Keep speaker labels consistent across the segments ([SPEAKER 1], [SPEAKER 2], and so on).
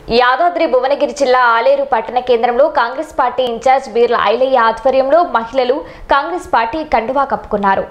[SPEAKER 1] యాదాద్రి భువనగిరి జిల్లా ఆలేరు పట్టణ కేంద్రంలో కాంగ్రెస్ పార్టీ ఇన్ఛార్జ్ బీర్ల ఐలయ్య ఆధ్వర్యంలో మహిళలు కాంగ్రెస్ పార్టీ కండువా కప్పుకున్నారు.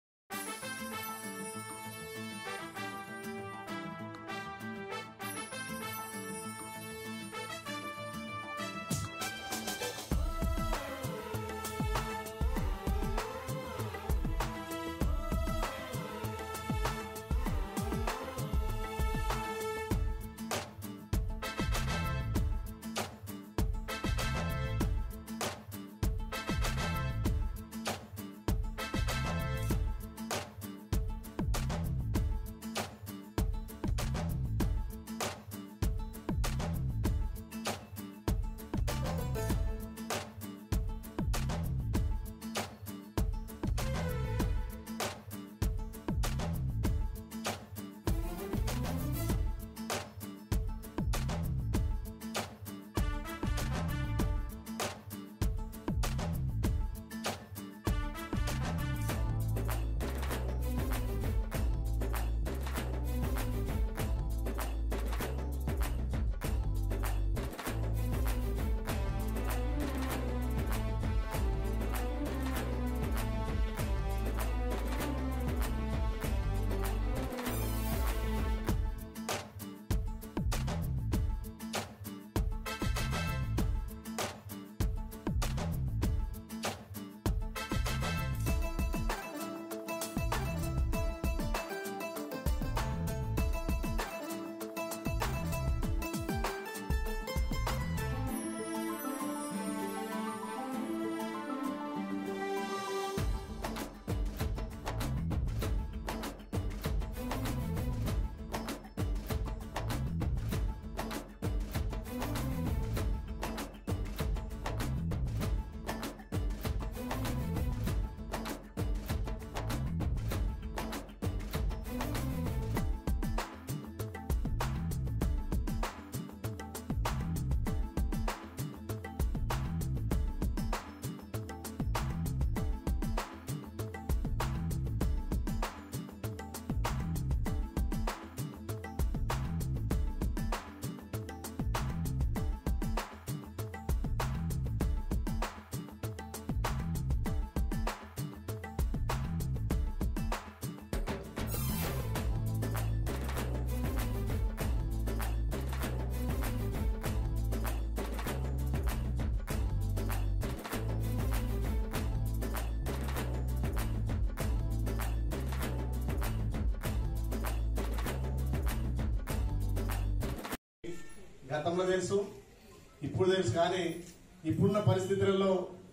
[SPEAKER 2] గతంలో తెలుసు, ఇప్పుడు తెలుసు. కానీ ఇప్పుడున్న పరిస్థితులలో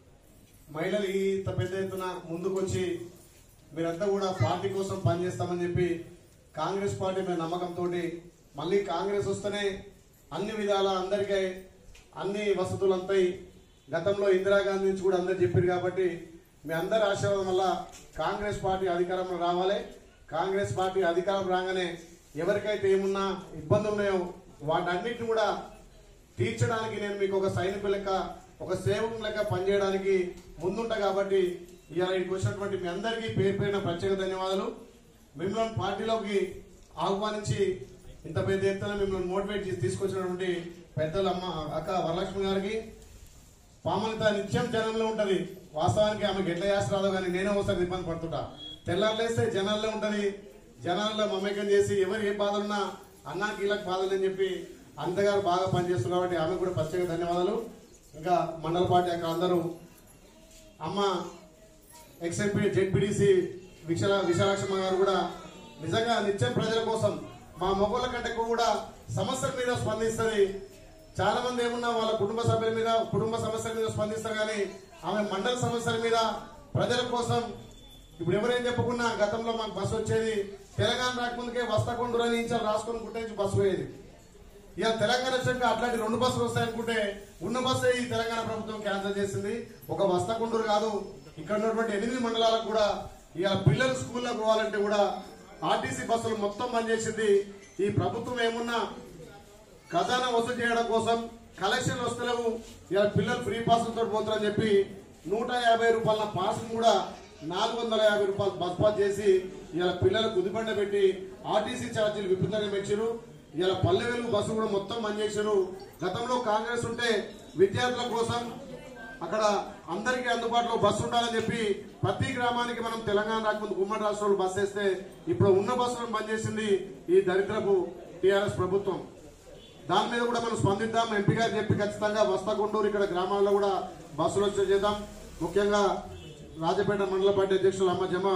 [SPEAKER 2] మహిళలు ఇంత పెద్ద ఎత్తున ముందుకొచ్చి మీరంతా కూడా పార్టీ కోసం పనిచేస్తామని చెప్పి కాంగ్రెస్ పార్టీ మీద నమ్మకంతో మళ్ళీ కాంగ్రెస్ వస్తేనే అన్ని విధాల అందరికీ అన్ని వసతులు అంతాయి. గతంలో ఇందిరాగాంధీ నుంచి కూడా అందరు చెప్పారు. కాబట్టి మీ అందరి ఆశీర్వాదం వల్ల కాంగ్రెస్ పార్టీ అధికారంలో రావాలి. కాంగ్రెస్ పార్టీ అధికారం రాగానే ఎవరికైతే ఏమున్నా ఇబ్బందులు ఉన్నాయో వాటన్నిటిని కూడా తీర్చడానికి నేను మీకు ఒక సైనికుల లెక్క, ఒక సేవకుల లెక్క పనిచేయడానికి ముందుంటా. కాబట్టి ఇవాళ ఇక్కడికి వచ్చినటువంటి మీ అందరికీ పేరు పేరున ప్రత్యేక ధన్యవాదాలు. మిమ్మల్ని పార్టీలోకి ఆహ్వానించి ఇంత పెద్ద ఎత్తున మిమ్మల్ని మోటివేట్ చేసి తీసుకొచ్చినటువంటి పెద్దల అక్క వరలక్ష్మి గారికి, పామనిత నిత్యం జనంలో ఉంటది. వాస్తవానికి ఆమెకు ఎట్లా చేస్తారో కానీ నేనే ఒకసారి ఇబ్బంది పడుతుంటా. తెల్లారులేస్తే జనాల్లో ఉంటది. జనాల్లో మమేకం చేసి ఎవరు ఏ బాధలున్నా అన్నాకి ఇళ్ళకి బాధలు అని చెప్పి అంతగారు బాగా పనిచేస్తున్నారు. కాబట్టి ఆమెకు కూడా ప్రత్యేక ధన్యవాదాలు. ఇంకా మండల పార్టీ అక్కడ అందరూ అమ్మ ఎక్స్ఎంపీ జెడ్పీడీసీ విశాలాక్షమ్మ గారు కూడా నిజంగా నిత్యం ప్రజల కోసం మా మొగోళ్ళ కంటే కూడా సమస్యల మీద స్పందిస్తుంది. చాలా మంది ఏమున్నా వాళ్ళ కుటుంబ సభ్యుల మీద, కుటుంబ సమస్యల మీద స్పందిస్తారు. కానీ ఆమె మండల సమస్యల మీద ప్రజల కోసం ఇప్పుడు ఎవరేం చెప్పుకున్నా గతంలో మాకు బస్సు వచ్చేది. తెలంగాణ రాకముందుకే వస్తకొండూరు అని ఇంచాలు రాసుకొని గుట్టించి బస్సు పోయేది. ఇక తెలంగాణ వచ్చాక అట్లాంటి 2 బస్సులు వస్తాయనుకుంటే ఉన్న బస్సే ఈ తెలంగాణ ప్రభుత్వం క్యాన్సిల్ చేసింది. ఒక వస్తకొండూరు కాదు, ఇక్కడ ఉన్నటువంటి 8 మండలాలకు కూడా ఇక పిల్లలు స్కూల్లోకి పోవాలంటే కూడా ఆర్టీసీ బస్సులు మొత్తం బంద్ చేసింది. ఈ ప్రభుత్వం ఏమున్నా ఖజానా వసూలు చేయడం కోసం కలెక్షన్ వస్తలేవు, ఇలా పిల్లలు ఫ్రీ పాసులతో పోతారని చెప్పి 150 రూపాయల పాస్ కూడా 450 రూపాయలు బస్ పాస్ చేసి ఇలా పిల్లలకు ఉదిబండ పెట్టి ఆర్టీసీ ఛార్జీలు విపరీతంగా పెంచారు. ఇలా పల్లె వెలుగు బస్సు కూడా మొత్తం బంద్ చేశారు. గతంలో కాంగ్రెస్ ఉంటే విద్యార్థుల కోసం అక్కడ అందరికీ అందుబాటులో బస్సు ఉండాలని చెప్పి ప్రతి గ్రామానికి మనం తెలంగాణ రాకముందు ఉమ్మడి రాష్ట్రంలో బస్సు వేస్తే ఇప్పుడు ఉన్న బస్సులను బంద్ చేసింది ఈ దరిద్రపు టీఆర్ఎస్ ప్రభుత్వం. దాని మీద కూడా మనం స్పందిద్దాం. ఎంపీ గారు చెప్పి ఖచ్చితంగా వస్తగుండూరు ఇక్కడ గ్రామాల్లో కూడా బస్సులు వచ్చే చేద్దాం. ముఖ్యంగా రాజపేట మండల పార్టీ అధ్యక్షులు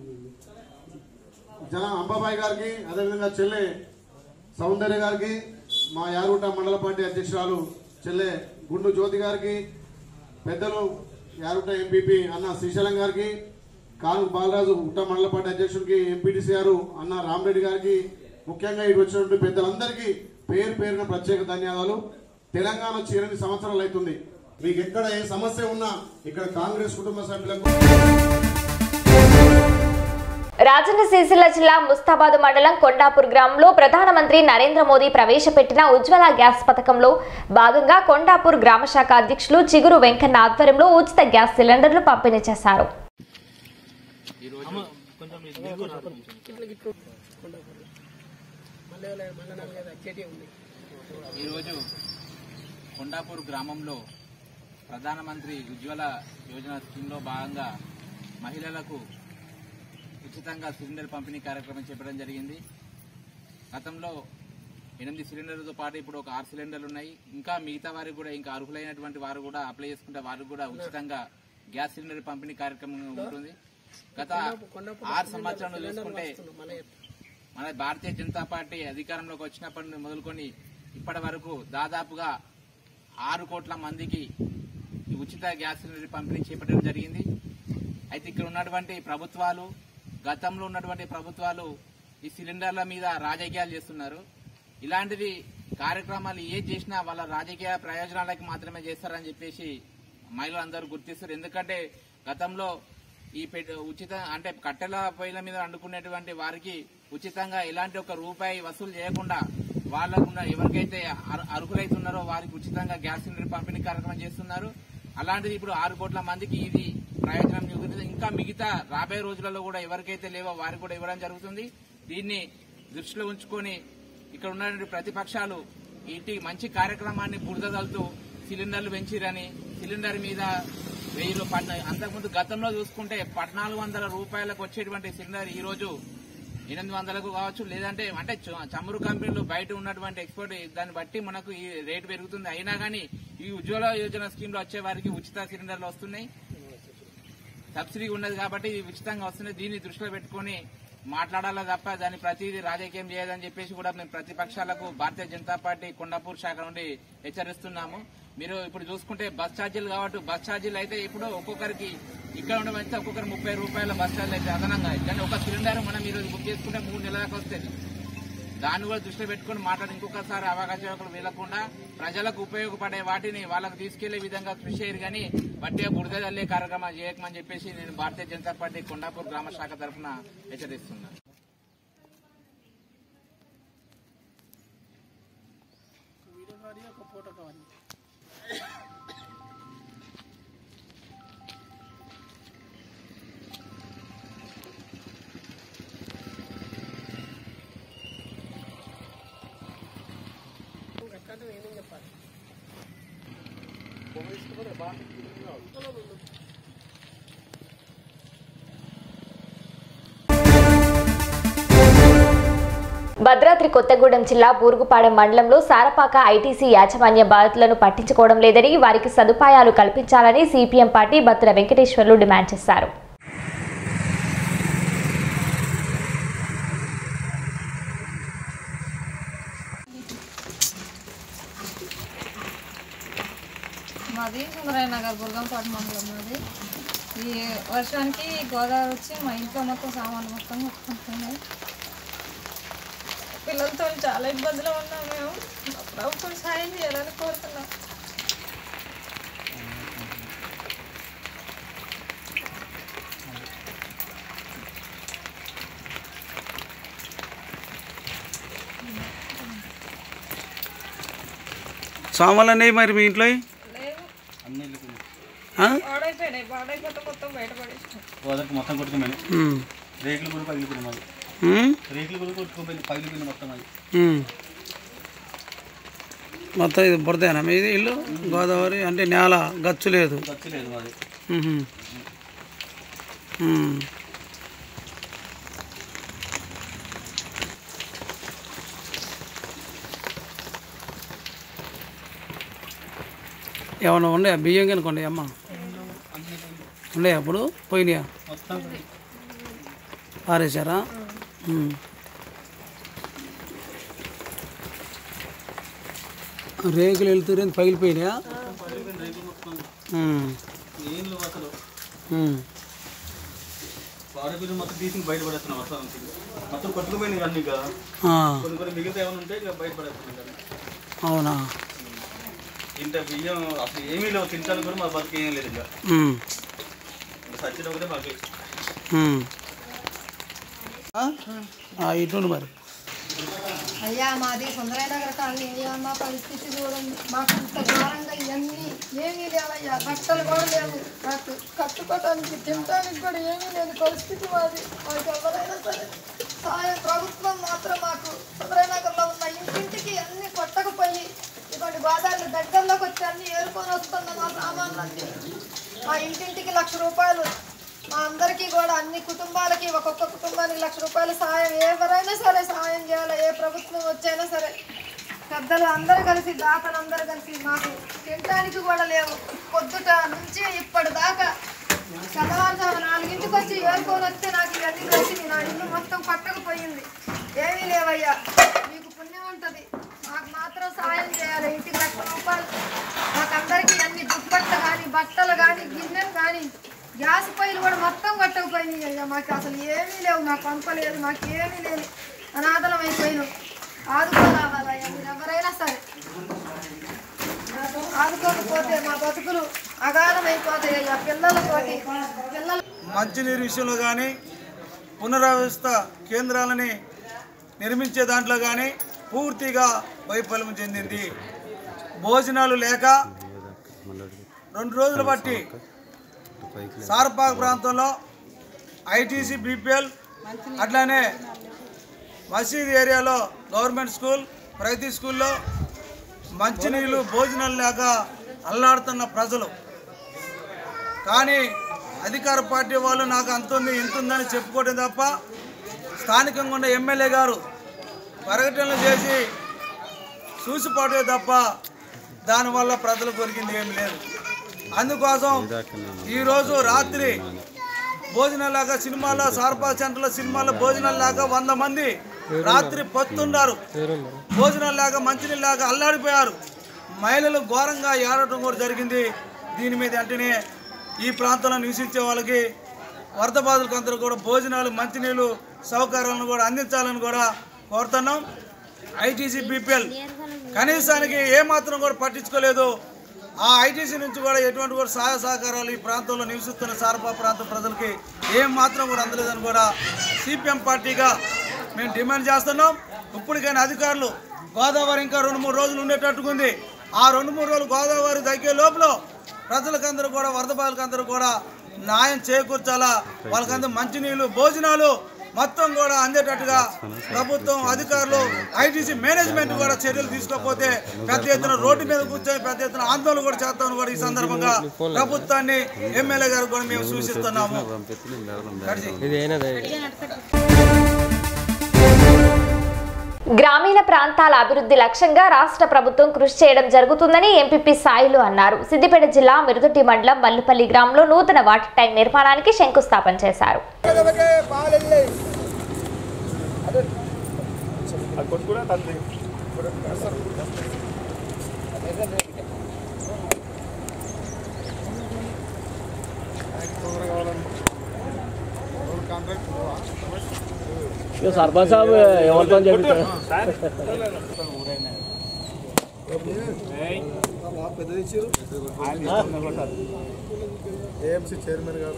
[SPEAKER 2] జన అంబాబాయి గారికి, అదేవిధంగా చెల్లె సౌందర్య గారికి, మా యారుట మండల పార్టీ అధ్యక్షురాలు చెల్లె గుండు జ్యోతి గారికి, పెద్దలు యారుట ఎంపీపీ అన్న శ్రీశైలం గారికి, కాను బాలరాజు ఉట్ట మండల పార్టీ అధ్యక్షుడికి, ఎంపీటీసీ గారు అన్న రామరెడ్డి గారికి, ముఖ్యంగా ఇటు వచ్చినటువంటి పెద్దలందరికీ పేరు పేరున ప్రత్యేక ధన్యవాదాలు. తెలంగాణ వచ్చి 8 సంవత్సరాలు అవుతుంది. మీకు ఎక్కడ ఏ సమస్య ఉన్నా ఇక్కడ కాంగ్రెస్ కుటుంబ సభ్యులకు.
[SPEAKER 1] రాజన్న సిరిసిల్ల జిల్లా ముస్తాబాద్ మండలం కొండాపూర్ గ్రామంలో ప్రధానమంత్రి నరేంద్ర మోదీ ప్రవేశపెట్టిన ఉజ్వల గ్యాస్ పథకంలో భాగంగా కొండాపూర్ గ్రామ శాఖ అధ్యక్షులు చిగురు వెంకన్న ఆధ్వర్యంలో ఉచిత గ్యాస్ సిలిండర్లు పంపిణీ చేశారు.
[SPEAKER 3] ఈరోజు కొండాపూర్ గ్రామంలో ప్రధానమంత్రి ఉజ్వల యోజన స్కీమ్లో భాగంగా మహిళలకు ఉచితంగా సిలిండర్ పంపిణీ కార్యక్రమం చేపట్టడం జరిగింది. గతంలో 8 సిలిండర్లతో పాటు ఇప్పుడు ఒక 6 సిలిండర్లు ఉన్నాయి. ఇంకా మిగతా వారికి కూడా, ఇంకా అర్హులైనటువంటి వారు కూడా అప్లై చేసుకుంటే వారికి కూడా ఉచితంగా గ్యాస్ సిలిండర్ పంపిణీ కార్యక్రమం ఉంటుంది. గత 6 సంవత్సరాలు చూసుకుంటే మన భారతీయ జనతా పార్టీ అధికారంలోకి వచ్చినప్పటి నుండి మొదలుకొని ఇప్పటి వరకు దాదాపుగా 6 కోట్ల మందికి ఈ ఉచిత గ్యాస్ సిలిండర్ పంపిణీ చేపట్టడం జరిగింది. అయితే ఇక్కడ ఉన్నటువంటి ప్రభుత్వాలు, గతంలో ఉన్నటువంటి ప్రభుత్వాలు ఈ సిలిండర్ల మీద రాజకీయాలు చేస్తున్నారు. ఇలాంటిది కార్యక్రమాలు ఏది చేసినా వాళ్ళ రాజకీయ ప్రయోజనాలకి మాత్రమే చేస్తారని చెప్పేసి మహిళలందరూ గుర్తిస్తారు. ఎందుకంటే గతంలో ఈ ఉచిత అంటే కట్టెల పొయ్యిల మీద వండుకునేటువంటి వారికి ఉచితంగా ఎలాంటి ఒక రూపాయి వసూలు చేయకుండా వాళ్ళకున్న ఎవరికైతే అర్హులైతున్నారో వారికి ఉచితంగా గ్యాస్ సిలిండర్ పంపిణీ కార్యక్రమం చేస్తున్నారు. అలాంటిది ఇప్పుడు 6 కోట్ల మందికి ఇది ప్రయోజనం జరుగుతుంది. ఇంకా మిగతా రాబోయే రోజులలో కూడా ఎవరికైతే లేవో వారికి కూడా ఇవ్వడం జరుగుతుంది. దీన్ని దృష్టిలో ఉంచుకొని ఇక్కడ ఉన్నటువంటి ప్రతిపక్షాలు ఇంటి మంచి కార్యక్రమాన్ని బురదలుతూ సిలిండర్లు పెంచిరని, సిలిండర్ మీద 1000 రూపాయలు, అంతకుముందు గతంలో చూసుకుంటే 1400 రూపాయలకు వచ్చేటువంటి సిలిండర్ ఈ రోజు 800కు కావచ్చు, లేదంటే అంటే చమురు కంపెనీలు బయట ఉన్నటువంటి ఎక్స్పోర్ట్ దాన్ని బట్టి మనకు ఈ రేటు పెరుగుతుంది. అయినా కానీ ఈ ఉజ్వల యోజన స్కీమ్ లో వచ్చే వారికి ఉచిత సిలిండర్లు వస్తున్నాయి. సబ్సిడీ ఉన్నది కాబట్టి ఉచితంగా వస్తున్నాయి. దీన్ని దృష్టిలో పెట్టుకుని మాట్లాడాలా తప్ప దాన్ని ప్రతిదీ రాజకీయం చేయదని చెప్పేసి కూడా మేము ప్రతిపక్షాలకు భారతీయ జనతా పార్టీ కొండాపూర్ శాఖ నుండి హెచ్చరిస్తున్నాము. మీరు ఇప్పుడు చూసుకుంటే బస్ ఛార్జీలు కాబట్టి బస్ ఛార్జీలు అయితే ఇప్పుడు ఒక్కొక్కరికి ఇక్కడ ఉండమైతే ఒక్కొక్కరు 30 రూపాయల బస్ ఛార్జీలు అయితే అదనంగా, కానీ ఒక సిలిండర్ మనం ఈరోజు బుక్ చేసుకుంటే 3 నెలల దాకా వస్తుంది. దాన్ని కూడా దృష్టిలో పెట్టుకుని మాట్లాడి ఇంకొకసారి అవకాశాలు వెళ్లకుండా ప్రజలకు ఉపయోగపడే వాటిని వాళ్ళకు తీసుకెళ్లే విధంగా కృషి చేయరు, కానీ బట్టే బురద జల్లే కార్యక్రమాలు చేయకమని చెప్పేసి నేను భారతీయ జనతా పార్టీ కొండాపూర్ గ్రామ శాఖ తరఫున హెచ్చరిస్తున్నాను.
[SPEAKER 1] భద్రాద్రి కొత్తగూడెం జిల్లా బూరుగుపాడెం మండలంలో సారపాక ఐటీసీ యాజమాన్య బాధితులను పట్టించుకోవడం లేదని, వారికి సదుపాయాలు కల్పించాలని సిపిఎం పార్టీ బత్తుల వెంకటేశ్వర్లు డిమాండ్ చేశారు.
[SPEAKER 4] మాది సుందరయ్య నగర్ బుర్గంపాడు మండలం. మాది ఈ వర్షానికి గోదావరి వచ్చి మా ఇంట్లో మొత్తం సామాన్లు మొత్తం కొట్టుకుంటున్నాయి. పిల్లలతో చాలా ఇబ్బందులు ఉన్నాం. మేము ప్రభుత్వం సాయం చేయాలని కోరుతున్నాం.
[SPEAKER 5] సామాన్లు అనేవి మరి మీ ఇంట్లో
[SPEAKER 4] పాడైపోయినాయి. పాడైపోతే మొత్తం బయటపడేసినాయి.
[SPEAKER 5] మొత్తం కొట్టుకోమని రేకులు కూడా పగిలిపోయినాయి. మాది రేకులు కూడా కొట్టుకోపోయింది, పగిలిపోయింది మొత్తం. అది మొత్తం ఇది బురదేనా మీది ఇల్లు? గోదావరి అంటే నేల గచ్చు లేదు.
[SPEAKER 6] మాది.
[SPEAKER 5] ఏమన్నా ఉండే బియ్యం కనుకోండి అమ్మ ఉండే అప్పుడు పోయినాయా? పారేశారా? రేకులు వెళ్తురేంది పగిలిపోయినాయా?
[SPEAKER 6] మొత్తం తీసి బయటపడేస్తున్నాం. మొత్తం కొట్టుకుపోయినాయి అన్ని కదా, కొన్ని మిగతా ఏమైనా ఉంటే ఇక బయటపడేస్తున్నాం కదా.
[SPEAKER 5] అవునా?
[SPEAKER 6] ఇంత బియ్యం అసలు ఏమీ లేవు, తింటాను కూడా మా బతికి ఏం లేదు. ఇంకా సచ్చిన ఒకటే మాకు
[SPEAKER 5] ఇటు మరి.
[SPEAKER 7] అయ్యా మాది సుందరనగర్ కాలనీ. అయ్యా మా పరిస్థితి చూడండి, మాకు ఇంత ఘోరంగా ఇవన్నీ ఏమీ లేవయ్యా. బట్టలు కూడా లేవు, నాకు కట్టుకోవడానికి తినడానికి కూడా ఏమీ లేని పరిస్థితి మాది. మాకు ఎవరైనా సరే సాయం ప్రభుత్వం మాత్రం మాకు సుందరనగర్లో ఉన్న ఇంటింటికి అన్ని కొట్టకపోయి ఇటువంటి గోదావరి దగ్గరలోకి వచ్చి అన్ని ఏరుకొని వస్తున్న మా సామాన్లన్నీ. మా ఇంటింటికి ₹1,00,000, మా అందరికీ కూడా అన్ని కుటుంబాలకి ఒక్కొక్క కుటుంబానికి ₹1,00,000 సాయం ఎవరైనా సరే సాయం చేయాలి. ఏ ప్రభుత్వం వచ్చైనా సరే పెద్దలు అందరూ కలిసి దాతలు అందరూ కలిసి మాకు తినడానికి కూడా లేవు. పొద్దుట నుంచి ఇప్పటిదాకా తెల్లవారుజాము 4ంటికి వచ్చి ఏరుకొని వస్తే నాకు ఇవన్నీ వచ్చింది. నా ఇల్లు మొత్తం పట్టకపోయింది. ఏమీ లేవయ్యా, మీకు పుణ్యం ఉంటుంది. మాకు మాత్రం సాయం చేయాలి. ఇంటికి ₹1,00,000. మాకందరికీ అన్ని దుప్పట్లు కానీ బట్టలు కానీ గిన్నెలు కానీ గ్యాస్ పొయ్యిలు కూడా మొత్తం కొట్టకపోయినాయి అయ్యా. మాకు అసలు ఏమీ లేవు, మాకు పంపలేదు, మాకు ఏమీ లేదు. అనాథలం అయిపోయినాం. ఆదుకోరావాలయ్యా మీరు ఎవరైనా సరే. ఆదుకోకపోతే మా బతుకులు అగాధం అయిపోతాయి అయ్యా. పిల్లలతోటి
[SPEAKER 8] మంచినీరు విషయంలో కానీ పునరావాస కేంద్రాలని నిర్మించే దాంట్లో కానీ పూర్తిగా వైఫల్యం చెందింది. భోజనాలు లేక 2 రోజులు బట్టి సార్పాక్ ప్రాంతంలో ఐటీసీ బీపీఎల్ అట్లానే మసీద్ ఏరియాలో గవర్నమెంట్ స్కూల్ ప్రగతి స్కూల్లో మంచినీళ్ళు భోజనాలు లేక అల్లాడుతున్న ప్రజలు. కానీ అధికార పార్టీ వాళ్ళు నాకు అంతుంది ఇంతుందని చెప్పుకోవడం తప్ప స్థానికంగా ఉన్న ఎమ్మెల్యే గారు పర్యటనలు చేసి చూసిపోవటమే తప్ప దానివల్ల ప్రజలు కొరికింది ఏమి లేదు. అందుకోసం ఈరోజు రాత్రి భోజనాలు లేక సినిమాలో సార్పాక్ సెంటర్లో సినిమాలో భోజనాలు లేక 100 మంది రాత్రి పొత్తున్నారు. భోజనాలు లేక మంచినీళ్ళు లేక అల్లాడిపోయారు. మహిళలు ఘోరంగా ఏడవడం కూడా జరిగింది. దీని మీద వెంటనే ఈ ప్రాంతంలో నివసించే వాళ్ళకి వరద బాధితులకు అందరూ కూడా భోజనాలు మంచినీళ్ళు సౌకర్యాలను కూడా అందించాలని కూడా కోరుతున్నాం. ఐటీసీ బీపీఎల్ కనీసానికి ఏమాత్రం కూడా పట్టించుకోలేదు. ఆ ఐటీసీ నుంచి కూడా ఎటువంటి కూడా సహాయ సహకారాలు ఈ ప్రాంతంలో నివసిస్తున్న సార్పా ప్రాంత ప్రజలకి ఏం మాత్రం కూడా అందలేదని కూడా సిపిఎం పార్టీగా మేము డిమాండ్ చేస్తున్నాం. ఇప్పటికైనా అధికారులు గోదావరి ఇంకా 2-3 రోజులు ఉండేటట్టుకుంది. ఆ 2-3 రోజులు గోదావరి తగ్గే లోపల ప్రజలకందరూ కూడా వరద బాధితులందరూ కూడా న్యాయం చేకూర్చాలా. వాళ్ళకందరూ మంచినీళ్ళు భోజనాలు మొత్తం కూడా అందేటట్టుగా ప్రభుత్వం అధికారులు ఐటీసీ మేనేజ్మెంట్ కూడా చర్యలు తీసుకోకపోతే పెద్ద ఎత్తున రోడ్డు మీద కూర్చొని పెద్ద ఎత్తున ఆందోళన కూడా చేస్తామని కూడా ఈ సందర్భంగా ప్రభుత్వాన్ని ఎమ్మెల్యే గారు కూడా మేము సూచిస్తున్నాము.
[SPEAKER 1] గ్రామీణ ప్రాంతాల అభివృద్ధి లక్ష్యంగా రాష్ట్ర ప్రభుత్వం కృషి చేయడం జరుగుతుందని ఎంపీపీ సాయిలు అన్నారు. సిద్దిపేట జిల్లా మిరుదొడ్డి మండలం మల్లుపల్లి గ్రామంలో నూతన వాటర్ ట్యాంక్ నిర్మాణానికి శంకుస్థాపన చేశారు.
[SPEAKER 9] सरपंच साहब ఎవరితో చెప్తారు
[SPEAKER 2] ఏఎంసీ చైర్మన్ గారు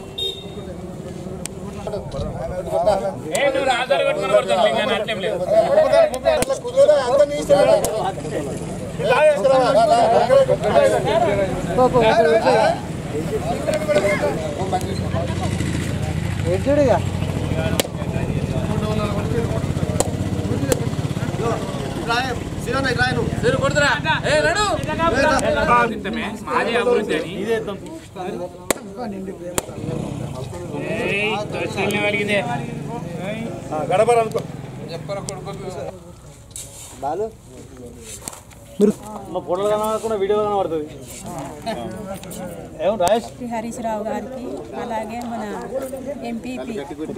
[SPEAKER 8] ఫోటోలు కనబడకుండా వీడియో కనబడుతుంది.
[SPEAKER 10] హరీష్ రావు గారికి అలాగే మన ఎంపీపీ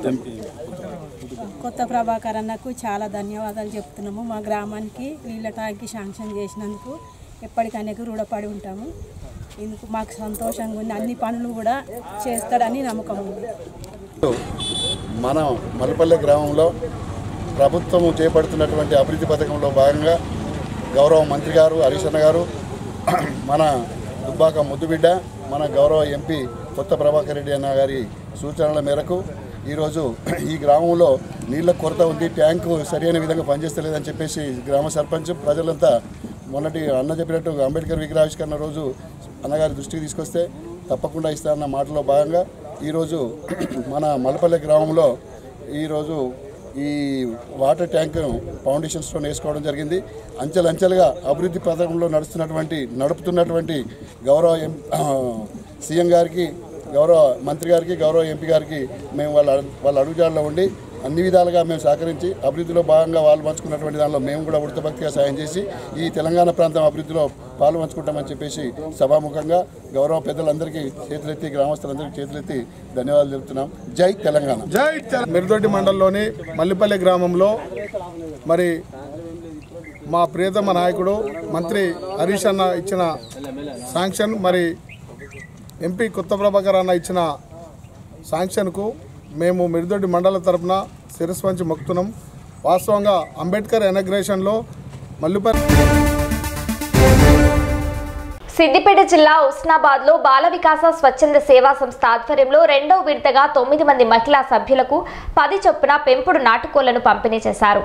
[SPEAKER 10] కొత్త ప్రభాకర్ అన్నకు చాలా ధన్యవాదాలు చెప్తున్నాము. మా గ్రామానికి నీళ్ళ ట్యాంక్కి శాంక్షన్ చేసినందుకు ఎప్పటికనేకు రుణపడి ఉంటాము. ఇందుకు మాకు సంతోషంగా ఉంది. అన్ని పనులు కూడా చేస్తాడని నమ్మకం ఉంది.
[SPEAKER 11] మన మల్లపల్లె గ్రామంలో ప్రభుత్వం చేపడుతున్నటువంటి అభివృద్ధి పథకంలో భాగంగా గౌరవ మంత్రి గారు హరీష్ అన్న గారు, మన దుబ్బాక ముద్దుబిడ్డ, మన గౌరవ ఎంపీ కొత్త ప్రభాకర్ రెడ్డి అన్న గారి సూచనల మేరకు ఈరోజు ఈ గ్రామంలో నీళ్ళ కొరత ఉంది, ట్యాంకు సరైన విధంగా పనిచేస్తలేదని చెప్పేసి గ్రామ సర్పంచ్ ప్రజలంతా మొన్నటి అన్న చెప్పినట్టు అంబేద్కర్ విగ్రహావిష్కరణ రోజు అన్నగారి దృష్టికి తీసుకొస్తే తప్పకుండా ఇస్తారన్న మాటలో భాగంగా ఈరోజు మన మల్లపల్లె గ్రామంలో ఈరోజు ఈ వాటర్ ట్యాంక్ ఫౌండేషన్ స్టోన్ వేసుకోవడం జరిగింది. అంచెలంచెలుగా అభివృద్ధి పథకంలో నడుపుతున్నటువంటి గౌరవ సీఎం గారికి, గౌరవ మంత్రి గారికి, గౌరవ ఎంపీ గారికి మేము వాళ్ళ అడుగుజాడలో ఉండి అన్ని విధాలుగా మేము సహకరించి అభివృద్ధిలో భాగంగా వాళ్ళు పంచుకున్నటువంటి దానిలో మేము కూడా ఉడతభక్తిగా సాయం చేసి ఈ తెలంగాణ ప్రాంతం అభివృద్ధిలో పాలు పంచుకుంటామని చెప్పేసి సభాముఖంగా గౌరవ పెద్దలందరికీ చేతులెత్తి, గ్రామస్తులందరికీ చేతులెత్తి ధన్యవాదాలు తెలుపుతున్నాం. జై తెలంగాణ.
[SPEAKER 2] జై మిర్దొడ్డి మండలంలోని మల్లిపల్లి గ్రామంలో మరి మా ప్రియతమ నాయకుడు మంత్రి హరీష్ అన్న ఇచ్చిన శాంక్షన్, మరి ఎంపీ కొత్త ప్రభాకర్ అన్న ఇచ్చిన శాంక్షన్కు మేము మిర్దొడ్డి మండల తరపున శిరస్సు వంచి మొక్కుతున్నాం. వాస్తవంగా అంబేద్కర్ ఇనాగ్రేషన్లో మల్లిపల్లి
[SPEAKER 1] సిద్దిపేట జిల్లా ఉస్నాబాద్లో బాల వికాస స్వచ్ఛంద సేవా సంస్థ ఆధ్వర్యంలో 2వ విడతగా 9 మంది మహిళా సభ్యులకు 10 చొప్పున పెంపుడు నాటుకోళ్లను పంపిణీ చేశారు.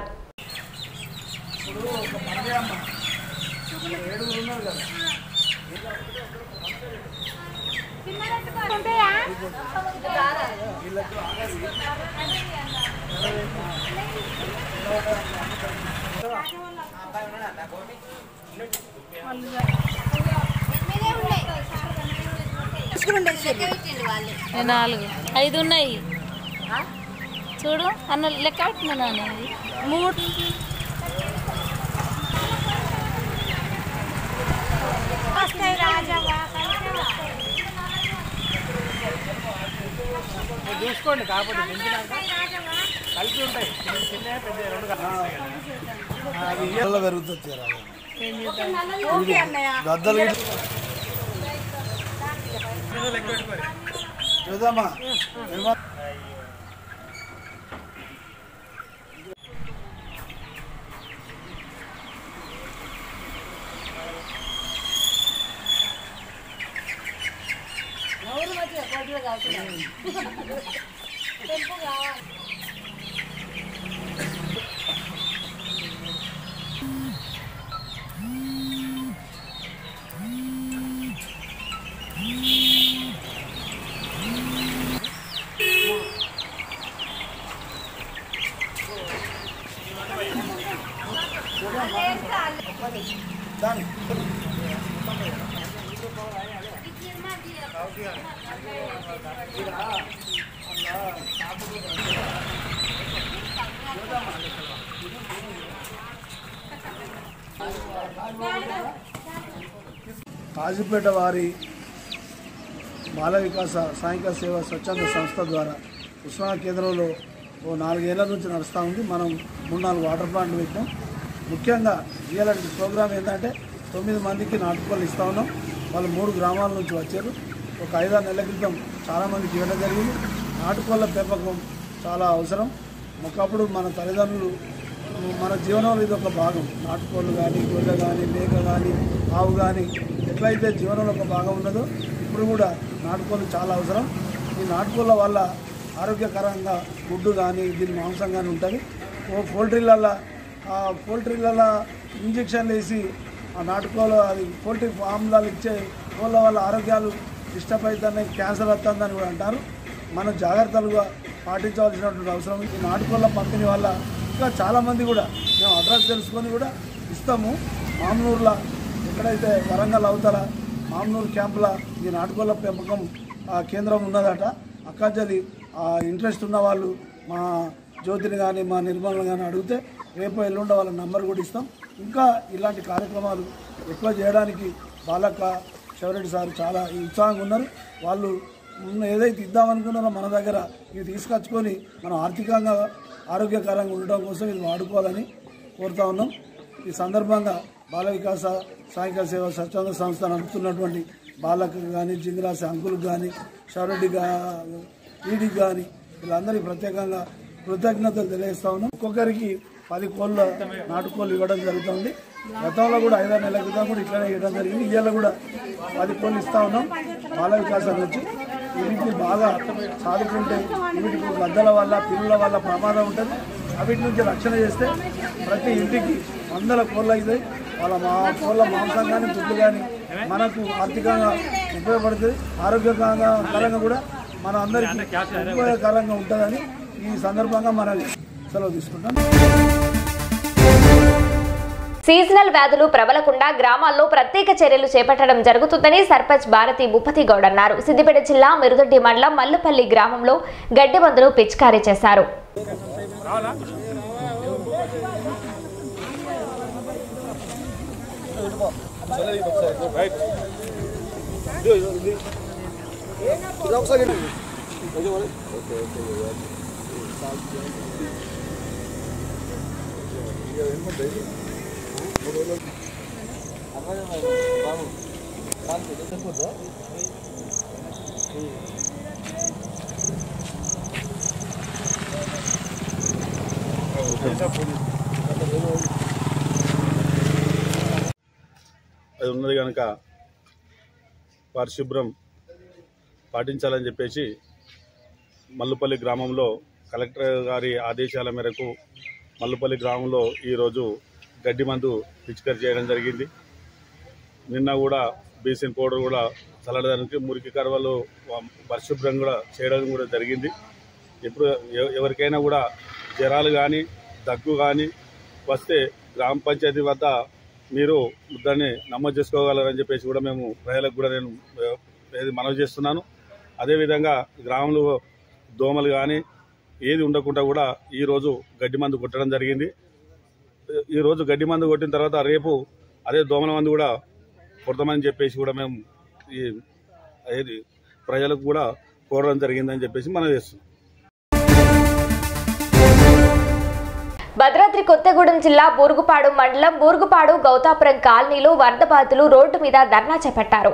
[SPEAKER 12] నాలుగు 5 ఉన్నాయి చూడు అన్న లెక్క పెట్టినా 3
[SPEAKER 5] చూసుకోండి కాకపోతే కలిసి ఉంటాయి
[SPEAKER 8] పెరుగుతుంది గద్దలు చూద్దామా.
[SPEAKER 13] కాజీపేట వారి బాల వికాస సాంఘిక సేవ స్వచ్ఛంద సంస్థ ద్వారా ఉస్మానియా కేంద్రంలో 4 ఏళ్ల నుంచి నడుస్తూ ఉంది. మనం 3-4 వాటర్ ప్లాంట్లు పెట్టాం. ముఖ్యంగా ఇలాంటి ప్రోగ్రాం ఏంటంటే 9 మందికి నాటుకోళ్ళు ఇస్తూ ఉన్నాం. వాళ్ళు 3 గ్రామాల నుంచి వచ్చారు. ఒక 5-6 నెలల క్రితం చాలామందికి ఇవ్వడం జరిగింది. నాటుకోళ్ళ పెంపకం చాలా అవసరం. ఒకప్పుడు మన తల్లిదండ్రులు మన జీవనంలో ఇది ఒక భాగం. నాటుకోళ్ళు కానీ, గొర్రె కానీ, మేక కానీ, ఆవు కానీ ఎట్లయితే జీవనంలో ఒక భాగం ఉన్నదో ఇప్పుడు కూడా నాటుకోళ్ళు చాలా అవసరం. ఈ నాటుకోళ్ళ వల్ల ఆరోగ్యకరంగా గుడ్డు కానీ, దీని మాంసం కానీ ఉంటుంది. పోల్ట్రీలలో ఇంజక్షన్లు వేసి ఆ నాటుకోళ్ళు అది పోల్ట్రీ ఫామ్లలో ఇచ్చే కోళ్ళ వల్ల ఆరోగ్యాలు డిస్టర్బ్ అవుతున్నాయి, క్యాన్సర్ వస్తుందని కూడా అంటారు. మనం జాగ్రత్తలుగా పాటించవలసినటువంటి అవసరం. ఈ నాటుకోళ్ళ పంపిణీ వల్ల ఇంకా చాలామంది కూడా మేము అడ్రస్ తెలుసుకొని కూడా ఇస్తాము. మామనూరులో ఎక్కడైతే వరంగల్ అవతల మామనూరు క్యాంపుల ఈ నాటుకోళ్ల పెంపకం కేంద్రం ఉన్నదట. అక్కాజలి ఇంట్రెస్ట్ ఉన్న వాళ్ళు మా జ్యోతిని కానీ మా నిర్మలను కానీ అడిగితే రేపు ఎల్లుండ వాళ్ళ నంబర్ కూడా ఇస్తాం. ఇంకా ఇలాంటి కార్యక్రమాలు ఎక్కువ చేయడానికి బాలక్క శివరెడ్డి సార్ చాలా ఉత్సాహంగా ఉన్నారు. వాళ్ళు ఏదైతే ఇద్దామనుకున్నారో మన దగ్గర ఇవి తీసుకొచ్చుకొని మనం ఆర్థికంగా ఆరోగ్యకరంగా ఉండడం కోసం ఇది వాడుకోవాలని కోరుతా ఉన్నాం. ఈ సందర్భంగా బాల వికాస సాంఘిక సేవ స్వచ్ఛంద సంస్థ నడుపుతున్నటువంటి బాలకు కానీ జింగరాసి అంకులకు కానీ శివరెడ్డి ఈడీకి కానీ వీళ్ళందరికీ ప్రత్యేకంగా కృతజ్ఞతలు తెలియజేస్తా ఉన్నాం. ఒక్కొక్కరికి 10 కోళ్ళ నాటుకోళ్ళు ఇవ్వడం జరుగుతుంది. గతంలో కూడా 5-6 నెలల క్రితం కూడా ఇట్లనే ఇవ్వడం జరిగింది. ఇవాళ కూడా 10 కోళ్ళు ఇస్తూ ఉన్నాం బాల వికాసం నుంచి. వీటిని బాగా సాదుకుంటే వీటికి గద్దల వల్ల పిల్లల వల్ల ప్రమాదం ఉంటుంది. వీటి నుంచి రక్షణ చేస్తే ప్రతి ఇంటికి 100 కోళ్ళు అవుతాయి. వాళ్ళ కోళ్ళ మాంసం కానీ దుడ్లు కానీ మనకు ఆర్థికంగా ఉపయోగపడుతుంది. ఆరోగ్యకరంగా కూడా మన అందరికీ ఉపయోగకరంగా ఉంటుందని ఈ సందర్భంగా మనం సెలవు తీసుకుంటాం.
[SPEAKER 1] సీజనల్ వ్యాధులు ప్రబలకుండా గ్రామాల్లో ప్రత్యేక చర్యలు చేపట్టడం జరుగుతుందని సర్పంచ్ భారతి భూపతి గౌడ్ అన్నారు. సిద్దిపేట జిల్లా మిరుదొడ్డి మండలం మల్లుపల్లి గ్రామంలో గడ్డి మందును పిచికారీ చేశారు.
[SPEAKER 14] అది ఉన్నది కనుక పరిశుభ్రం పాటించాలని చెప్పేసి మల్లుపల్లి గ్రామంలో కలెక్టర్ గారి ఆదేశాల మేరకు మల్లుపల్లి గ్రామంలో ఈరోజు గడ్డి మందు పిచికారీ చేయడం జరిగింది. నిన్న కూడా బీసిన్ పౌడర్ కూడా చల్లడానికి మురికి కర్వలు పరిశుభ్రం కూడా చేయడం కూడా జరిగింది. ఇప్పుడు ఎవరికైనా కూడా జ్వరాలు కానీ దగ్గు కానీ వస్తే గ్రామ పంచాయతీ వద్ద మీరు దాన్ని నమోదు చేసుకోగలరని చెప్పేసి కూడా మేము ప్రజలకు కూడా నేను మనవి చేస్తున్నాను. అదేవిధంగా గ్రామంలో దోమలు కానీ ఏది ఉండకుండా కూడా ఈరోజు గడ్డి మందు కొట్టడం జరిగింది. ఈరోజు గడ్డి మందు కొట్టిన తర్వాత రేపు అదే దోమల మందు కూడా కొడతామని చెప్పేసి కూడా మేము ఈ ప్రజలకు కూడా కోరడం జరిగిందని చెప్పేసి మనం చేస్తున్నాం.
[SPEAKER 1] భద్రాద్రి కొత్తగూడెం జిల్లా బూరుగుపాడు మండలం బూరుగుపాడు గౌతాపురం కాలనీలో వరద బాధితులు రోడ్డు మీద ధర్నా చేపట్టారు.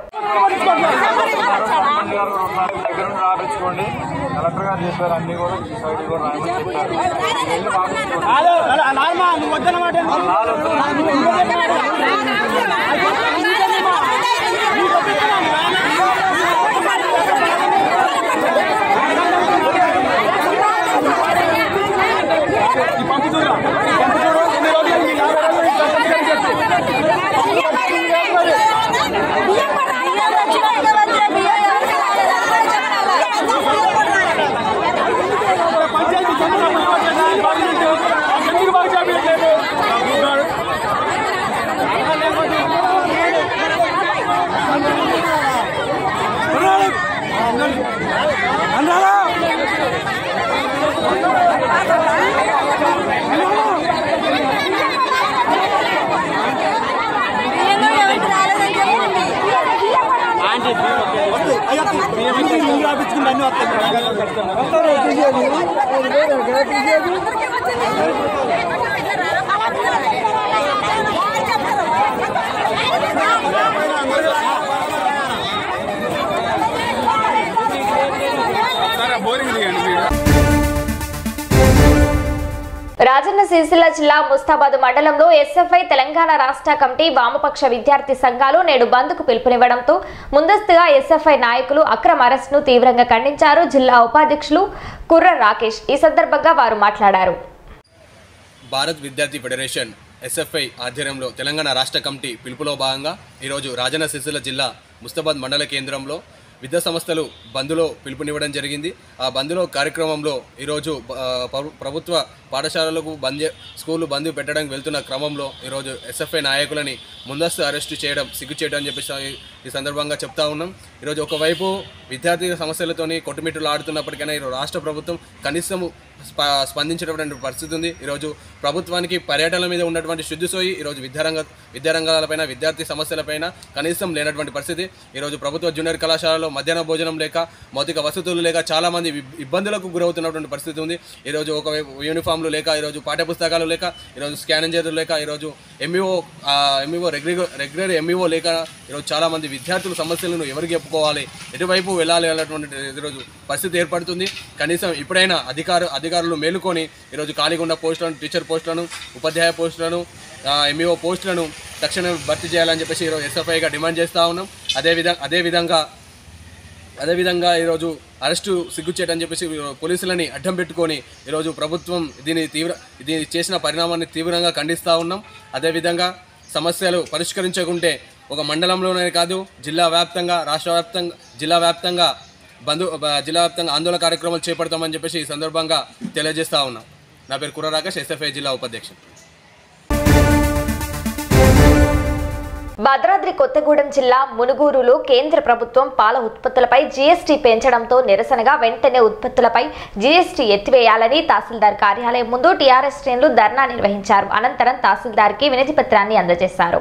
[SPEAKER 1] రాజన్న సిరిసిల్ల జిల్లా ముస్తాబాద్ మండలంలో ఎస్ఎఫ్ఐ తెలంగాణ రాష్ట్ర కమిటీ వామపక్ష విద్యార్థి సంఘాలు నేడు బంద్కు పిలుపునివ్వడంతో ముందస్తుగా ఎస్ఎఫ్ఐ నాయకులు అక్రమ అరెస్టును తీవ్రంగా ఖండించారు జిల్లా ఉపాధ్యక్షులు కుర్ర రాకేష్. ఈ సందర్భంగా వారు మాట్లాడారు.
[SPEAKER 15] భారత్ విద్యార్థి ఫెడరేషన్ ఎస్ఎఫ్ఐ ఆధ్వర్యంలో తెలంగాణ రాష్ట్ర కమిటీ పిలుపులో భాగంగా ఈరోజు రాజన్న సిరిసిల్ల జిల్లా ముస్తాబాద్ మండల కేంద్రంలో విద్యా సంస్థలు బంద్లో పిలుపునివ్వడం జరిగింది. ఆ బంద్లో కార్యక్రమంలో ఈరోజు ప్రభుత్వ పాఠశాలలకు స్కూళ్ళు బంద్ పెట్టడానికి వెళ్తున్న క్రమంలో ఈరోజు ఎస్ఎఫ్ఐ నాయకులని ముందస్తు అరెస్టు చేయడం సిగ్గుచేయడం అని చెప్పేసి ఈ సందర్భంగా చెప్తా ఉన్నాం. ఈరోజు ఒకవైపు విద్యార్థి సమస్యలతోని కొట్టుమిట్టులు ఆడుతున్నప్పటికైనా ఈరోజు రాష్ట్ర ప్రభుత్వం కనీసం స్పందించేటటువంటి పరిస్థితి ఉంది. ఈరోజు ప్రభుత్వానికి పర్యటనల మీద ఉన్నటువంటి శుద్ధిసోయి ఈరోజు విద్యారంగాలపైన విద్యార్థి సమస్యలపైన కనీసం లేనటువంటి పరిస్థితి. ఈరోజు ప్రభుత్వ జూనియర్ కళాశాలలో మధ్యాహ్న భోజనం లేక మౌలిక వసతులు లేక చాలామంది ఇబ్బందులకు గురవుతున్నటువంటి పరిస్థితి ఉంది. ఈరోజు ఒకవైపు యూనిఫామ్లు లేక ఈరోజు పాఠ్యపుస్తకాలు లేక ఈరోజు స్కానింజర్లు లేక ఈరోజు ఎంఈఓ రెగ్యులర్ ఎంఈఓ లేక ఈరోజు చాలామంది విద్యార్థుల సమస్యలను ఎవరికి చెప్పుకోవాలి, ఎటువైపు వెళ్ళాలి అనేటువంటి ఈరోజు పరిస్థితి ఏర్పడుతుంది. కనీసం ఇప్పుడైనా అధికారులు మేలుకొని ఈరోజు ఖాళీగా ఉన్న పోస్టులను, టీచర్ పోస్టులను, ఉపాధ్యాయ పోస్టులను, ఎంఈఓ పోస్టులను తక్షణమే భర్తీ చేయాలని చెప్పేసి ఈరోజు ఎస్ఎఫ్ఐగా డిమాండ్ చేస్తూ ఉన్నాం. అదేవిధంగా ఈరోజు అరెస్టు సిగ్గుచేటని చెప్పేసి పోలీసులని అడ్డం పెట్టుకొని ఈరోజు ప్రభుత్వం దీని చేసిన పరిణామాన్ని తీవ్రంగా ఖండిస్తూ ఉన్నాం. అదేవిధంగా సమస్యలు పరిష్కరించకుంటే ఒక మండలంలోనే కాదు జిల్లా వ్యాప్తంగా, రాష్ట్ర వ్యాప్తంగా, జిల్లా వ్యాప్తంగా ఆందోళన కార్యక్రమాలు చేపడతామని చెప్పేసి ఈ సందర్భంగా తెలియజేస్తా ఉన్నాం. నా పేరు కుర్ర రాకేష్, ఎస్ఎఫ్ఐ జిల్లా ఉపాధ్యక్షుడు.
[SPEAKER 1] భద్రాద్రి కొత్తగూడెం జిల్లా మునుగూరులో కేంద్ర ప్రభుత్వం పాల ఉత్పత్తులపై జీఎస్టీ పెంచడంతో నిరసనగా వెంటనే ఉత్పత్తులపై జీఎస్టీ ఎత్తివేయాలని తహసీల్దార్ కార్యాలయం ముందు టీఆర్ఎస్ శ్రేణులు ధర్నా నిర్వహించారు. అనంతరం తహసీల్దార్కి వినతి పత్రాన్ని అందజేశారు.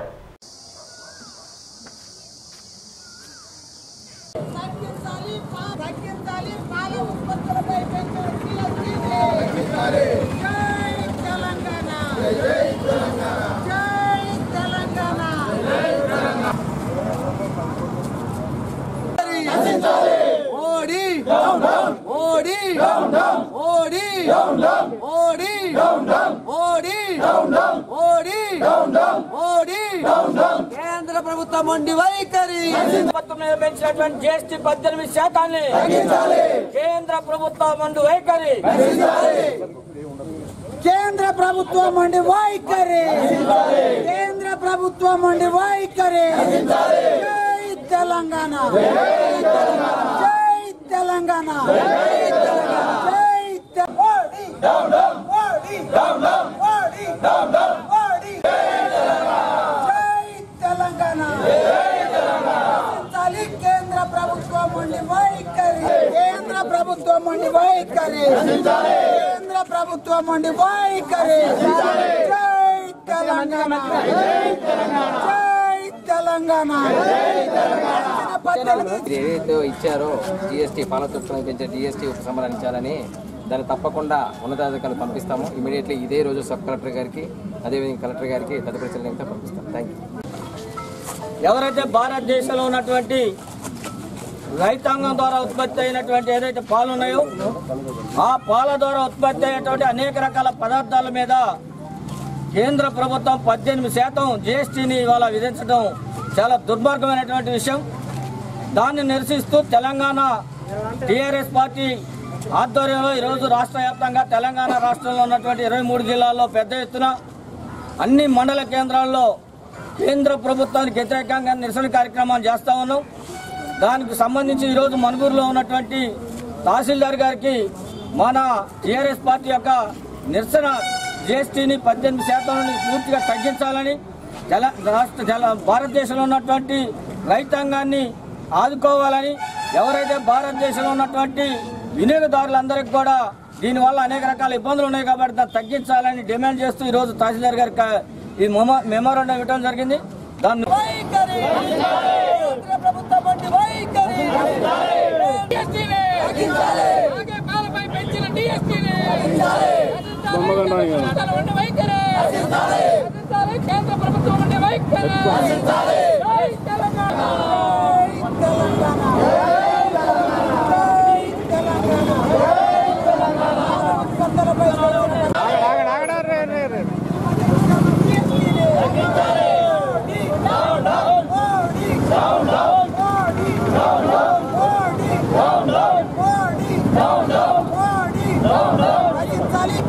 [SPEAKER 16] కేంద్ర ప్రభుత్వం మొండి వైఖరి పెంచినటువంటి జీఎస్టీ 18% కేంద్ర ప్రభుత్వం మొండి వైఖరి, కేంద్ర ప్రభుత్వం మొండి వైఖరి, కేంద్ర ప్రభుత్వం మొండి వైఖరి. జై తెలంగాణ, జై తెలంగాణ, కేంద్ర ప్రభుత్వం మొండి వైఖరి, కేంద్ర ప్రభుత్వం మొండి వైఖరి, కేంద్ర ప్రభుత్వం మొండి వైఖరి. జై తెలంగాణ, జై తెలంగాణ.
[SPEAKER 17] ఏదైతే ఇచ్చారో జీఎస్టీ పాలతత్వం పెంచే జీఎస్టీ ఉపసంహరించాలని దాన్ని తప్పకుండా ఉన్నతాధికారులు పంపిస్తాము. ఇమీడియట్లీ ఇదే రోజు సబ్ కలెక్టర్ గారికి అదేవిధంగా కలెక్టర్ గారికి తదుపరి చర్యలు పంపిస్తాం. Thank you.
[SPEAKER 16] ఎవరైతే భారతదేశంలో ఉన్నటువంటి రైతాంగం ద్వారా ఉత్పత్తి అయినటువంటి ఏదైతే పాలు ఉన్నాయో ఆ పాల ద్వారా ఉత్పత్తి అయినటువంటి అనేక రకాల పదార్థాల మీద కేంద్ర ప్రభుత్వం 18% జీఎస్టీని ఇవాళ విధించడం చాలా దుర్మార్గమైనటువంటి విషయం. దాన్ని నిరసిస్తూ తెలంగాణ టీఆర్ఎస్ పార్టీ ఆధ్వర్యంలో ఈరోజు రాష్ట్ర వ్యాప్తంగా తెలంగాణ రాష్ట్రంలో ఉన్నటువంటి 23 జిల్లాల్లో పెద్ద ఎత్తున అన్ని మండల కేంద్రాల్లో కేంద్ర ప్రభుత్వానికి వ్యతిరేకంగా నిరసన కార్యక్రమాలు చేస్తా ఉన్నాం. దానికి సంబంధించి ఈరోజు మనుగూరులో ఉన్నటువంటి తహసీల్దార్ గారికి మన టీఆర్ఎస్ పార్టీ యొక్క నిరసన జీఎస్టీని 18% పూర్తిగా తగ్గించాలని, భారతదేశంలో ఉన్నటువంటి రైతాంగాన్ని ఆదుకోవాలని, ఎవరైతే భారతదేశంలో ఉన్నటువంటి వినియోగదారులందరికీ కూడా దీనివల్ల అనేక రకాల ఇబ్బందులు ఉన్నాయి కాబట్టి దాన్ని తగ్గించాలని డిమాండ్ చేస్తూ ఈరోజు తహసీల్దార్ గారికి ఈ మెమోరాండం ఇవ్వడం జరిగింది. దాన్ని కేంద్ర ప్రభుత్వం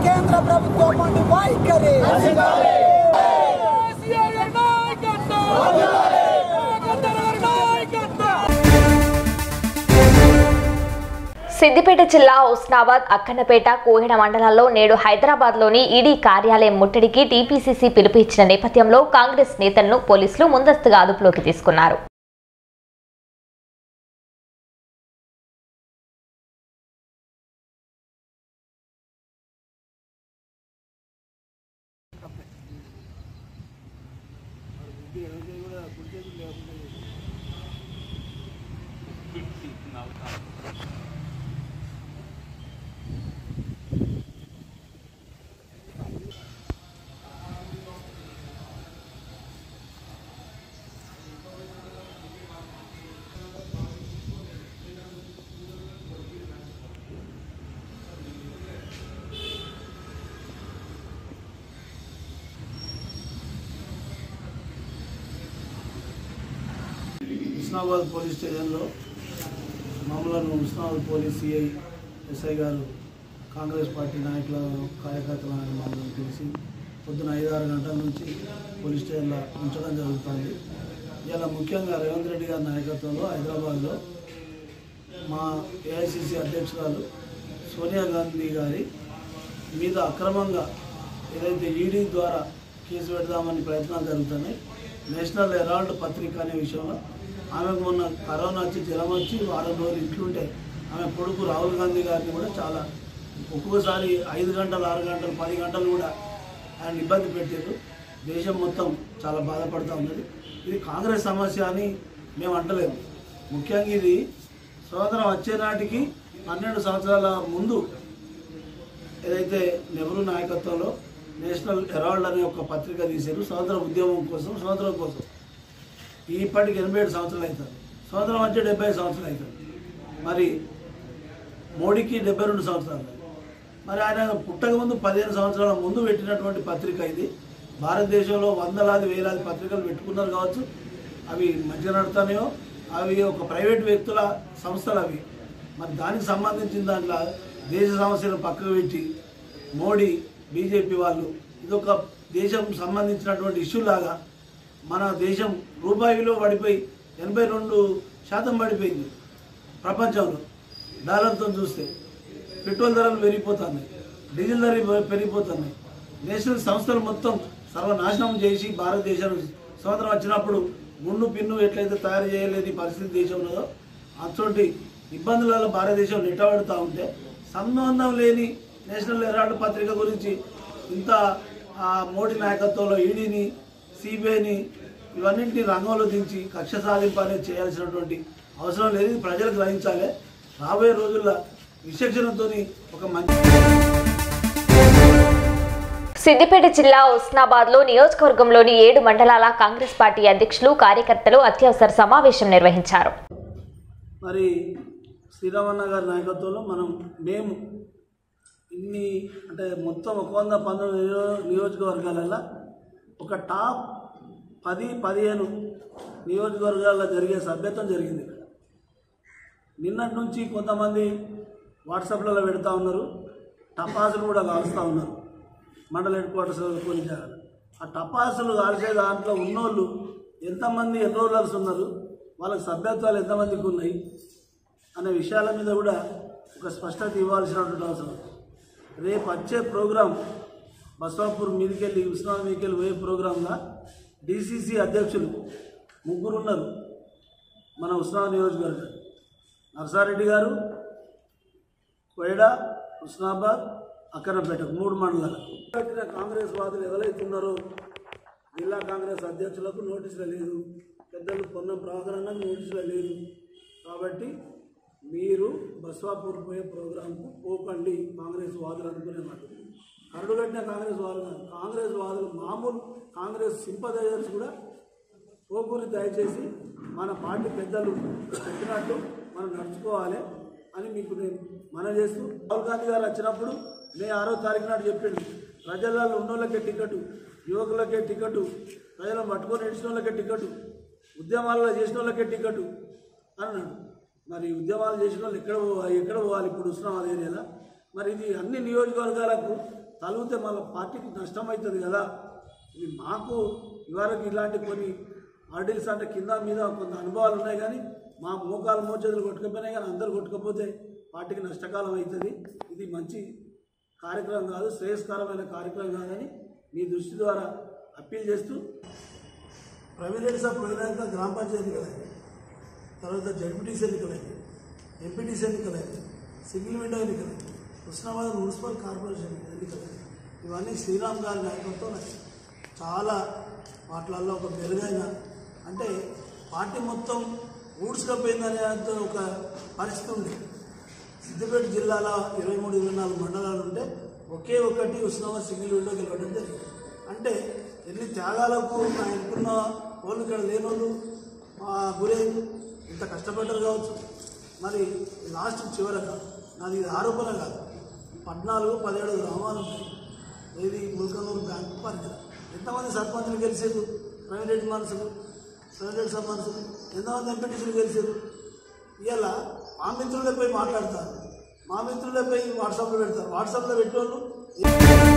[SPEAKER 16] వైఖరి
[SPEAKER 1] సిద్దిపేట జిల్లా హుస్నాబాద్, అక్కన్నపేట, కోహిడ మండలాల్లో నేడు హైదరాబాద్లోని ఈడీ కార్యాలయం ముట్టడికి టీపీసీసీ పిలుపు ఇచ్చిన నేపథ్యంలో కాంగ్రెస్ నేతలను పోలీసులు ముందస్తుగా అదుపులోకి తీసుకున్నారు.
[SPEAKER 13] హుస్నాబాద్ పోలీస్ స్టేషన్లో మమ్మల్ని హుస్నాబాద్ పోలీస్ సిఐ ఎస్ఐ గారు కాంగ్రెస్ పార్టీ నాయకుల కార్యకర్తలను మమ్మల్ని పిలిచి పొద్దున 5-6 గంటల నుంచి పోలీస్ స్టేషన్లో ఉంచడం జరుగుతుంది. ఇలా ముఖ్యంగా రేవంత్ రెడ్డి గారి నాయకత్వంలో హైదరాబాద్లో మా ఏఐసిసి అధ్యక్షురాలు సోనియా గాంధీ గారి మీద అక్రమంగా ఏదైతే ఈడీ ద్వారా కేసు పెడదామని ప్రయత్నాలు జరుగుతున్నాయి. నేషనల్ హెరాల్డ్ పత్రిక అనే విషయంలో ఆమెకు మొన్న కరోనా వచ్చి జ్వరం వచ్చి వారం రోజులు ఇంట్లుంటే ఆమె కొడుకు రాహుల్ గాంధీ గారిని కూడా చాలా ఒక్కొక్కసారి 5 గంటలు, 6 గంటలు, 10 గంటలు కూడా ఆయన ఇబ్బంది పెట్టారు. దేశం మొత్తం చాలా బాధపడుతూ ఉన్నది. ఇది కాంగ్రెస్ సమస్య అని మేము అంటలేము. ముఖ్యంగా ఇది స్వాతంత్రం వచ్చే నాటికి 12 సంవత్సరాల ముందు ఏదైతే నెహ్రూ నాయకత్వంలో నేషనల్ హెరాల్డ్ అనే ఒక పత్రిక తీశారు స్వాతంత్ర ఉద్యమం కోసం, స్వాతంత్రం కోసం. ఇప్పటికి 87 సంవత్సరాలు అవుతుంది. స్వాతంత్రం వచ్చే 70 సంవత్సరాలు అవుతుంది. మరి మోడీకి 72 సంవత్సరాలు. మరి ఆయన పుట్టక ముందు 15 సంవత్సరాల ముందు పెట్టినటువంటి పత్రిక ఇది. భారతదేశంలో వందలాది వేలాది పత్రికలు పెట్టుకున్నారు కావచ్చు. అవి మంచిగా నడుతున్నాయో, అవి ఒక ప్రైవేట్ వ్యక్తుల సంస్థలు అవి. మరి దానికి సంబంధించిన దాంట్లో దేశ సమస్యలు పక్కకు పెట్టి మోడీ, బీజేపీ వాళ్ళు ఇదొక దేశం సంబంధించినటువంటి ఇష్యూ లాగా మన దేశం రూపాయి విలువ పడిపోయి 82% పడిపోయింది ప్రపంచంలో. డాలర్తో చూస్తే పెట్రోల్ ధరలు పెరిగిపోతున్నాయి, డీజిల్ ధరలు పెరిగిపోతున్నాయి. నేషనల్ సంస్థలు మొత్తం సర్వనాశనం చేసి భారతదేశానికి స్వాతంత్రం వచ్చినప్పుడు గుండు పిన్ను ఎట్లయితే తయారు చేయలేని పరిస్థితి దేశం ఉన్నదో అటువంటి ఇబ్బందులలో భారతదేశం నెట్టబడుతూ ఉంటే సంబంధం లేని నేషనల్ హెరాల్డ్ పత్రిక గురించి ఇంత మోడీ నాయకత్వంలో ఈడీని, సిబిఐని ఇవన్నింటినీ రంగంలో దించి కక్ష సాధింపు అనేది చేయాల్సినటువంటి అవసరం లేదు. ప్రజలు గ్రహించాలి. రాబోయే రోజుల్లో విచక్షణతో ఒక మంచి.
[SPEAKER 1] సిద్దిపేట జిల్లా హుస్నాబాద్లో నియోజకవర్గంలోని 7 మండలాల కాంగ్రెస్ పార్టీ అధ్యక్షులు, కార్యకర్తలు అత్యవసర సమావేశం నిర్వహించారు.
[SPEAKER 13] మరి శ్రీరామన్న గారి నాయకత్వంలో మేము ఇన్ని అంటే మొత్తం 119 నియోజకవర్గాలలో ఒక టాప్ 10-15 నియోజకవర్గాల్లో జరిగే సభ్యత్వం జరిగింది. నిన్నటి నుంచి కొంతమంది వాట్సాప్లలో పెడతా ఉన్నారు, టపాసులు కూడా కాలుస్తూ ఉన్నారు మండల హెడ్ క్వార్టర్స్లో కొన్ని జాగాలు. ఆ టపాసులు కాల్చే దాంట్లో ఉన్నోళ్ళు ఎంతమంది ఎన్రోలర్స్ ఉన్నారు, వాళ్ళకి సభ్యత్వాలు ఎంతమందికి ఉన్నాయి అనే విషయాల మీద కూడా ఒక స్పష్టత ఇవ్వాల్సినటువంటి అవసరం. రేపు వచ్చే ప్రోగ్రాం బస్వాపూర్ మీదకెళ్ళి హుస్నాబాద్ మీదకెళ్ళి పోయే ప్రోగ్రాంలో డిసిసి అధ్యక్షులు 3 ఉన్నారు మన హుస్నాబాద్ నియోజకవర్గం. నర్సారెడ్డి గారు, కోయిడ, హుస్నాబాద్, అక్కన్నపేట 3 మండలాలు. కాంగ్రెస్ వాదులు ఎవరైతున్నారో జిల్లా కాంగ్రెస్ అధ్యక్షులకు నోటీసులు లేదు, పెద్దలు పొన్నం ప్రాధాన్యంగా నోటీసులు లేదు. కాబట్టి మీరు బస్వాపూర్ పోయే ప్రోగ్రాంకు పోకండి కాంగ్రెస్ వాదులు అనుకునే మాట. కరడుగట్టిన కాంగ్రెస్ వాదులు మామూలు కాంగ్రెస్ సింపదైజర్స్ కూడా పోకూరి దయచేసి మన పార్టీ పెద్దలు చెప్పినట్టు మనం నడుచుకోవాలి అని మీకు నేను మనవి చేస్తూ, రాహుల్ గాంధీ గారు వచ్చినప్పుడు మే 6వ తారీఖు నాడు చెప్పిండు ప్రజలలో ఉన్నోళ్ళకే టికెట్, యువకులకే టికెట్, ప్రజలను పట్టుకొని నడిచిన వాళ్ళకే టికెట్, ఉద్యమాలలో చేసిన వాళ్ళకే టికెట్ అన్నాడు. మరి ఉద్యమాలు చేసిన వాళ్ళు ఎక్కడ పోవాలి ఇప్పుడు హుస్నాబాద్ ఏరియాలో? మరి ఇది అన్ని నియోజకవర్గాలకు తలిగితే మళ్ళీ పార్టీకి నష్టం అవుతుంది కదా. ఇది మాకు ఇవరకు ఇలాంటి కొన్ని ఆర్డీల్స్ అంటే కింద మీద కొంత అనుభవాలు ఉన్నాయి, కానీ మా మోకాలు మోచేతులు కొట్టుకపోయినాయి. కానీ అందరు కొట్టుకపోతే పార్టీకి నష్టకాలం అవుతుంది. ఇది మంచి కార్యక్రమం కాదు, శ్రేయస్కరమైన కార్యక్రమం కాదని మీ దృష్టి ద్వారా అప్పీల్ చేస్తూ, ప్రైవేట్ సభ పోయినాక గ్రామ పంచాయతీ ఎన్నికలైంది, తర్వాత జడ్పీటీసీ ఎన్నికలైంది, ఎంపీటీసీ ఎన్నికలైంది, సింగిల్ విండో ఎన్నికలైంది, హుస్నాబాద్ మున్సిపల్ కార్పొరేషన్ ఎన్నికలైంది. ఇవన్నీ శ్రీరామ్ గారి నాయకత్వంతో చాలా వాటిలలో ఒక మెరుగైన, అంటే పార్టీ మొత్తం ఊడ్చుకపోయిందనే ఒక పరిస్థితి ఉంది. సిద్దిపేట జిల్లాలో 23-24 మండలాలు ఉంటే ఒకే ఒకటి హుస్నాబాద్ సింగిల్ విండో గెలవడం జరిగింది. అంటే ఎన్ని త్యాగాలకు ఆయనకున్న వాళ్ళు ఇక్కడ లేని వాళ్ళు గురైంది, ఇంత కష్టపడ్డారు కావచ్చు. మరి లాస్ట్ చివరగా నాది ఆరోపణ కాదు, 14-17 గ్రామాలు ఉంటాయి. ఏది ముల్కనూరు బ్యాంకు పరిధిలో ఎంతమంది సర్పంచులు గెలిచారు, ప్రైవేట్ మనుషులు, ప్రైవేట్ సబ్ మనుషులు, ఎంతమంది ఎంపీటీసీలు గెలిచారు. ఇలా మా మిత్రులపై మాట్లాడతారు, మా మిత్రులపై వాట్సాప్లో పెడతారు. వాట్సాప్లో పెట్టేవాళ్ళు